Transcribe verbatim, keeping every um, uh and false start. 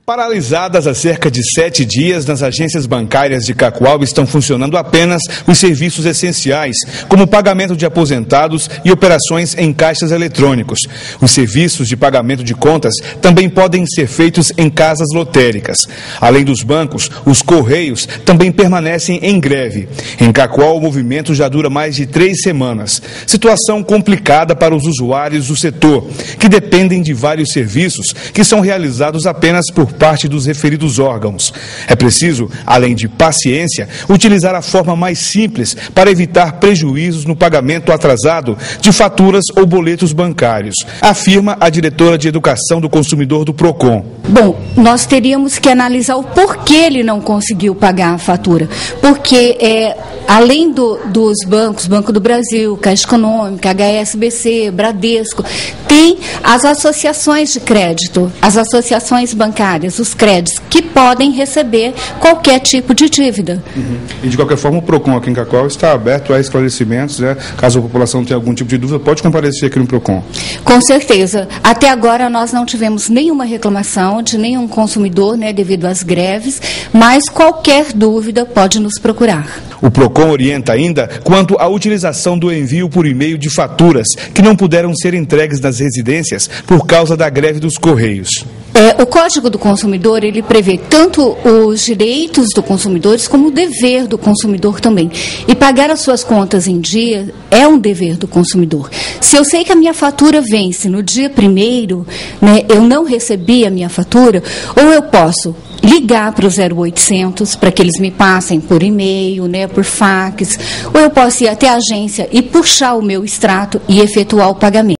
Paralisadas há cerca de sete dias, nas agências bancárias de Cacoal estão funcionando apenas os serviços essenciais, como o pagamento de aposentados e operações em caixas eletrônicos. Os serviços de pagamento de contas também podem ser feitos em casas lotéricas. Além dos bancos, os Correios também permanecem em greve. Em Cacoal, o movimento já dura mais de três semanas. Situação complicada para os usuários do setor, que dependem de vários serviços que são realizados apenas por parte dos referidos órgãos. É preciso, além de paciência, utilizar a forma mais simples para evitar prejuízos no pagamento atrasado de faturas ou boletos bancários, afirma a diretora de Educação do Consumidor do Procon. Bom, nós teríamos que analisar o porquê ele não conseguiu pagar a fatura. Porque, é, além do, dos bancos, Banco do Brasil, Caixa Econômica, H S B C, Bradesco, tem as associações de crédito, as associações bancárias, os créditos, que podem receber qualquer tipo de dívida. Uhum. E, de qualquer forma, o Procon aqui em Cacoal está aberto a esclarecimentos, né? Caso a população tenha algum tipo de dúvida, pode comparecer aqui no Procon. Com certeza. Até agora, nós não tivemos nenhuma reclamação de nenhum consumidor, né, devido às greves, mas qualquer dúvida pode nos procurar. O Procon orienta ainda quanto à utilização do envio por e-mail de faturas que não puderam ser entregues nas residências por causa da greve dos Correios. É, o Código do Consumidor, ele prevê tanto os direitos do consumidor como o dever do consumidor também. E pagar as suas contas em dia é um dever do consumidor. Se eu sei que a minha fatura vence no dia primeiro, né, eu não recebi a minha fatura, ou eu posso ligar para o zero oitocentos para que eles me passem por e-mail, né, por fax, ou eu posso ir até a agência e puxar o meu extrato e efetuar o pagamento.